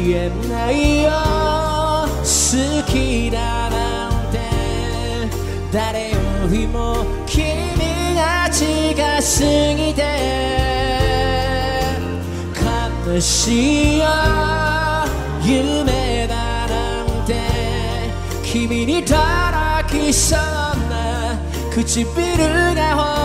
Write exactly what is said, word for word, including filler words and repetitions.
言えないよ好きだなんて誰よりも君が近すぎて悲しいよ夢だなんて君にたらきそうな唇が